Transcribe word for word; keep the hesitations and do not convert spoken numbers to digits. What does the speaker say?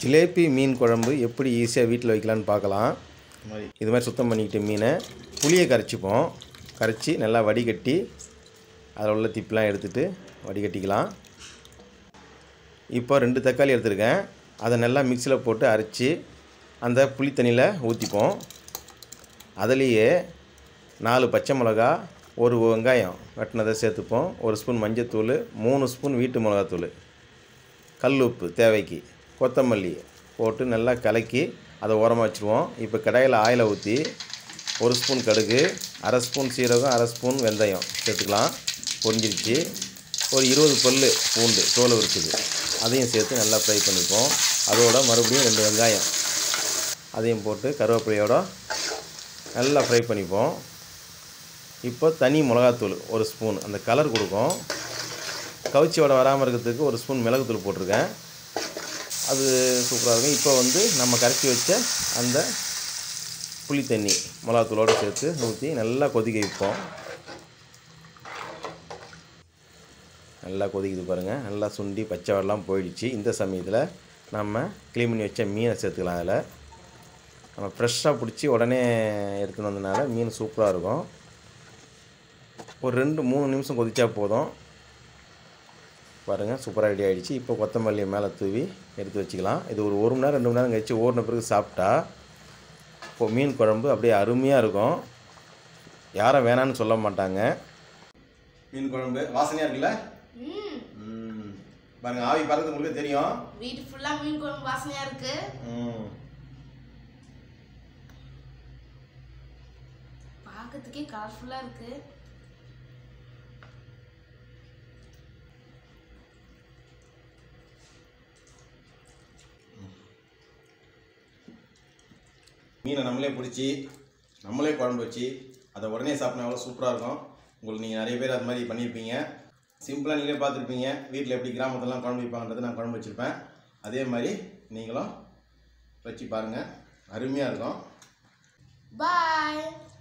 ஜிலேபி மீன் குழம்பு எப்படி ஈஸியாக வீட்டில் வைக்கலான்னு பார்க்கலாம். இது மாதிரி சுத்தம் பண்ணிக்கிட்டு மீனை புளியை கரைச்சிப்போம். கரைச்சி நல்லா வடிகட்டி அதில் உள்ள திப்பெலாம் எடுத்துகிட்டு வடிகட்டிக்கலாம். இப்போ ரெண்டு தக்காளி எடுத்துருக்கேன். அதை நல்லா மிக்சியில் போட்டு அரைச்சி அந்த புளி தண்ணியில் ஊற்றிப்போம். அதுலேயே நாலு பச்சை மிளகா, ஒரு வெங்காயம் வெட்டினதை சேர்த்துப்போம். ஒரு ஸ்பூன் மஞ்சத்தூள், மூணு ஸ்பூன் வீட்டு மிளகாத்தூள், கல் உப்பு தேவைக்கு, கொத்தமல்லி போட்டு நல்லா கலக்கி அதை ஓரமாக வச்சுருவோம். இப்போ கடாயில் ஆயிலை ஊற்றி ஒரு ஸ்பூன் கடுகு, அரை ஸ்பூன் சீரகம், அரை ஸ்பூன் வெந்தயம் சேர்த்துக்கலாம். பொரிஞ்சிருச்சு. ஒரு இருபது பல் பூண்டு தோல் இருக்குது, அதையும் சேர்த்து நல்லா ஃப்ரை பண்ணிப்போம். அதோட மறுபடியும் ரெண்டு வெங்காயம் அதையும் போட்டு கருவேப்பிலையோட நல்லா ஃப்ரை பண்ணிப்போம். இப்போ தனி மிளகாத்தூள் ஒரு ஸ்பூன், அந்த கலர் கொடுக்கும். கவுச்சி வடை வராமல் இருக்கிறதுக்கு ஒரு ஸ்பூன் மிளகுத்தூள் போட்டிருக்கேன், அது சூப்பராக இருக்கும். இப்போ வந்து நம்ம கரைச்சி வச்ச அந்த புளி தண்ணி மிளகாத்தூளோடு சேர்த்து ஊற்றி நல்லா கொதிக்க வைப்போம். நல்லா கொதிக்குது பாருங்கள். நல்லா சுண்டி பச்சை வரலாம் போயிடுச்சு. இந்த சமயத்தில் நம்ம க்ளீன் பண்ணி வச்ச மீனை சேர்த்துக்கலாம். அதில் நம்ம ஃப்ரெஷ்ஷாக பிடிச்சி உடனே எடுத்துன்னு வந்ததுனால மீன் சூப்பராக இருக்கும். ஒரு ரெண்டு மூணு நிமிஷம் கொதிச்சா போதும். பாருங்கள், சூப்பராக ரெடி ஆகிடுச்சு. இப்போ கொத்தமல்லி மேலே தூவி எடுத்து வச்சுக்கலாம். இது ஒரு ஒரு மணி நேரம் ரெண்டு மணி நேரம் கழிச்சு ஓடின பிறகு சாப்பிட்டா இப்போ மீன் குழம்பு அப்படியே அருமையாக இருக்கும். யாரும் வேணான்னு சொல்ல மாட்டாங்க. மீன் குழம்பு வாசனையாக இருக்குல்ல? ம் பாருங்கள், ஆவி பறந்து உங்களுக்கு தெரியும். வீட்டு ஃபுல்லாக மீன் குழம்பு வாசனையாக இருக்கு. ம் பார்க்கறதுக்கே கலர்ஃபுல்லாக இருக்குது. மீனை நம்மளே பிடிச்சி நம்மளே குழம்பு வச்சு அதை உடனே சாப்பிட்டா எவ்வளோ சூப்பராக இருக்கும். உங்களுக்கு நீங்கள் நிறைய பேர் அது மாதிரி பண்ணியிருப்பீங்க. சிம்பிளாக நீங்களே பார்த்துருப்பீங்க. வீட்டில் எப்படி கிராமத்துலலாம் குழம்பு வைப்பாங்கன்றது நான் குழம்பு வச்சுருப்பேன். அதே மாதிரி நீங்களும் வச்சு பாருங்கள், அருமையாக இருக்கும். பாய்.